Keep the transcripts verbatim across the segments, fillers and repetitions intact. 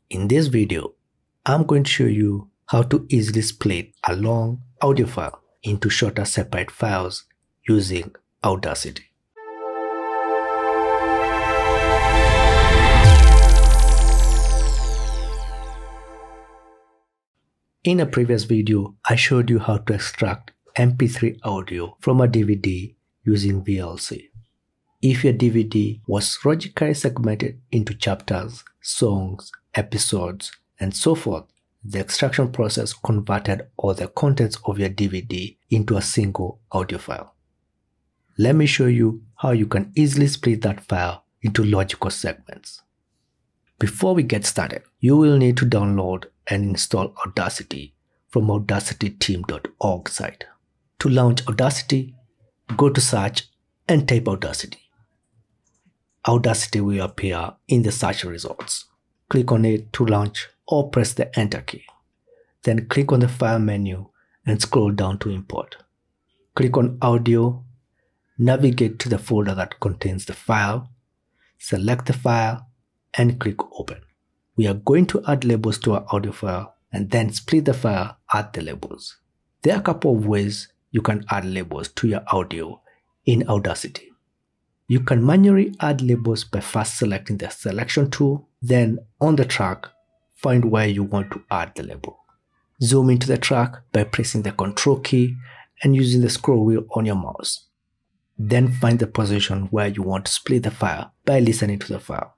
In this video, I'm going to show you how to easily split a long audio file into shorter separate files using Audacity. In a previous video, I showed you how to extract M P three audio from a D V D using V L C. If your D V D was logically segmented into chapters, songs, episodes, and so forth, the extraction process converted all the contents of your D V D into a single audio file. Let me show you how you can easily split that file into logical segments. Before we get started, you will need to download and install Audacity from audacity team dot org site. To launch Audacity, go to search and type Audacity. Audacity will appear in the search results. Click on it to launch or press the Enter key. Then click on the File menu and scroll down to Import. Click on Audio, navigate to the folder that contains the file, select the file, and click Open. We are going to add labels to our audio file and then split the file, add the labels. There are a couple of ways you can add labels to your audio in Audacity. You can manually add labels by first selecting the selection tool, then on the track, find where you want to add the label. Zoom into the track by pressing the Control key and using the scroll wheel on your mouse. Then find the position where you want to split the file by listening to the file.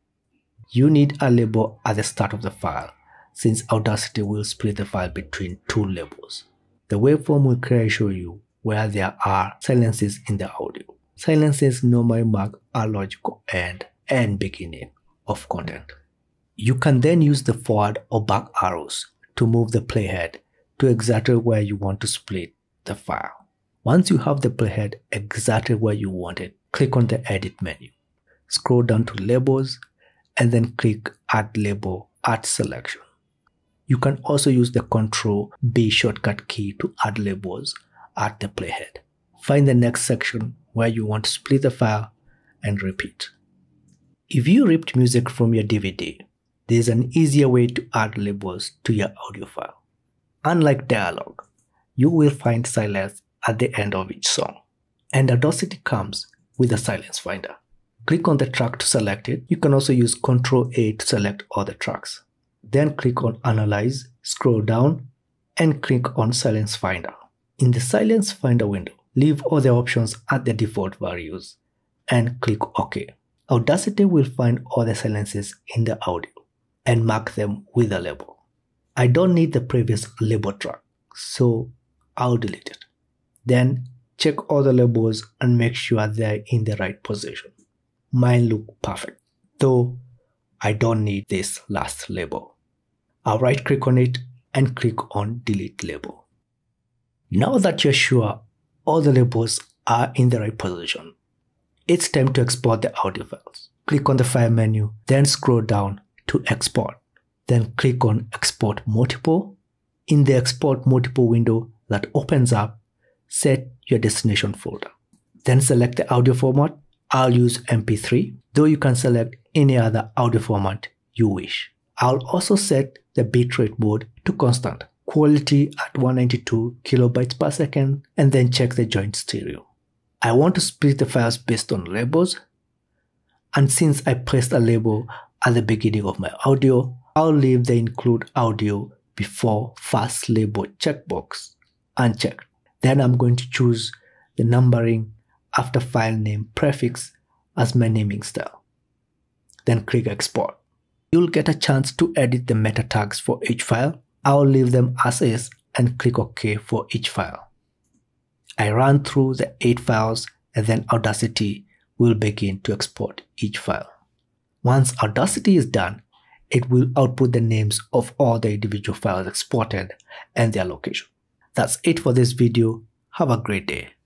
You need a label at the start of the file, since Audacity will split the file between two labels. The waveform will clearly show you where there are silences in the audio. Silences normally mark a logical end and beginning of content. You can then use the forward or back arrows to move the playhead to exactly where you want to split the file. Once you have the playhead exactly where you want it, click on the Edit menu. Scroll down to Labels and then click Add Label at Selection. You can also use the Control B shortcut key to add labels at the playhead. Find the next section where you want to split the file and repeat. If you ripped music from your D V D, there is an easier way to add labels to your audio file. Unlike dialogue, you will find silence at the end of each song, and Audacity comes with a silence finder. Click on the track to select it. You can also use Control A to select all the tracks. Then click on Analyze, scroll down, and click on Silence Finder. In the Silence Finder window, leave all the options at the default values and click OK. Audacity will find all the silences in the audio and mark them with a label. I don't need the previous label track, so I'll delete it. Then check all the labels and make sure they're in the right position. Mine look perfect, though I don't need this last label. I'll right click on it and click on Delete Label. Now that you're sure all the labels are in the right position, it's time to export the audio files. Click on the File menu, then scroll down to Export. Then click on Export Multiple. In the Export Multiple window that opens up, set your destination folder. Then select the audio format. I'll use M P three, though you can select any other audio format you wish. I'll also set the bitrate mode to constant, quality at one hundred ninety-two kilobytes per second, and then check the joint stereo. I want to split the files based on labels, and since I pressed a label at the beginning of my audio, I'll leave the Include Audio Before First Label checkbox unchecked. Then I'm going to choose the numbering after file name prefix as my naming style. Then click Export. You'll get a chance to edit the meta tags for each file. I'll leave them as is and click OK for each file. I ran through the eight files and then Audacity will begin to export each file. Once Audacity is done, it will output the names of all the individual files exported and their location. That's it for this video. Have a great day.